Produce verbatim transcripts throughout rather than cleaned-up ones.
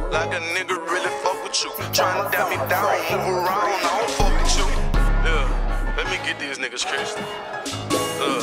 like a nigga really fuck with you. Tryna dap me down, move around, I don't fuck with you. Yeah, let me get these niggas Christian. Uh.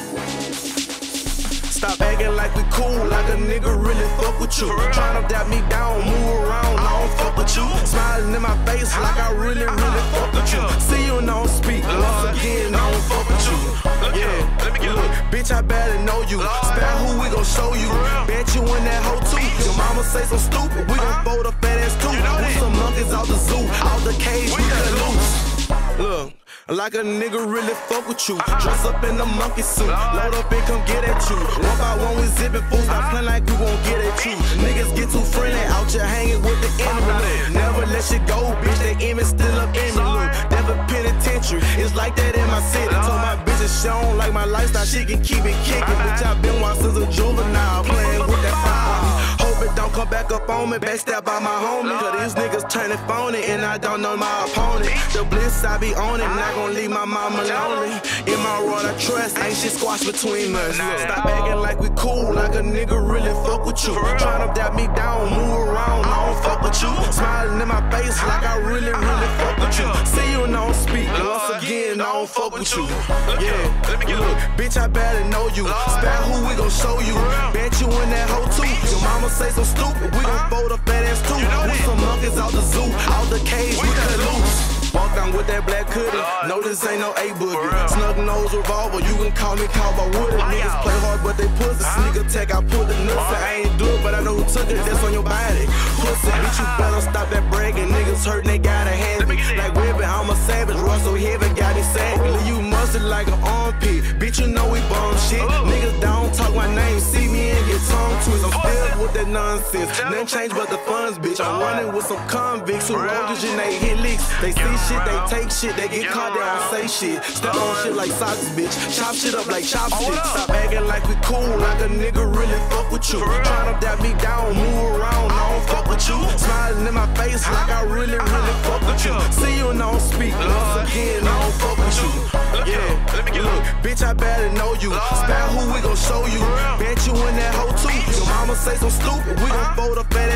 Stop acting like we cool, like a nigga really fuck with you. Tryna dap me down, move around, I don't fuck with you. Smiling in my face like I really, really fuck with you. See you and I don't speak, once again, I don't fuck with you. Yeah, let me get look, bitch, I barely know you. Spare who we gon' show you. Bet you in that hoe too. Your mama say some stupid, we gon' fold a fat ass too. With some monkeys out the zoo, out the cage, we cut loose. Look. Like a nigga really fuck with you. Dress up in the monkey suit, load up and come get at you. One by one we zippin' fools, stop playing like we gon' get at you. Niggas get too friendly, out here hanging with the enemy. Never let shit go, bitch, they image still up in me. Look, never penitentiary, it's like that in my city. Told my bitches she don't like my lifestyle, she can keep it kickin'. Bitch, I been wild since a juvenile, playing with that fire. Hope it don't come back up on me, backstab by my homie. Cause these niggas turning phony, and I don't know my opponent. The bliss I be on it, not gon' leave my mama lonely. In my world I trust, ain't shit squashed between us. Stop acting like we cool, like a nigga really fuck with you. Tryna dap me down, move around, I don't fuck with you. Smiling in my face like I really, really fuck with you. See you and I don't speak, once again, I don't fuck with you. Yeah, let me get look, bitch, I barely know you. Spare who we gon' show you. Bet you in that hoe too. Your mama say some stupid, we gon' fold a fat ass too. With some monkeys out the zoo, out the cage, we cut loose. Walk down with that black hoodie, no this ain't no A-boogie. Snug nose revolver, you can call me Cowboy Woody. Niggas play hard but they pussy, sneak attack, I put the nuts. I ain't do it but I know who took it, that's on your body. Pussy, bitch, you better stop that bragging. Niggas hurt, they gotta have me. Like Webbin, I'm a savage, Russell heavy, got me sagging. Leave you mustard like an armpit, bitch, you know we bomb shit. Niggas don't talk my name, see me and get tongue twist. I'm still with that nonsense, nothing changed but the funds, bitch. I'm running with some convicts who rolled and they hit licks. They see shit, they take shit, they get caught, they don't say shit. Step on shit like socks, bitch. Chop shit up like chopsticks. Stop acting like we cool, like a nigga really fuck with you. Tryna dap me down, move around, I don't fuck with you. Smiling in my face like I really, really fuck with you. See you and I don't speak, once again, I don't fuck with you. Yeah, let me get look, bitch, I barely know you. Spare who we gon' show you. Bet you in that hoe too. Your mama say some stupid, we gon' fold a fat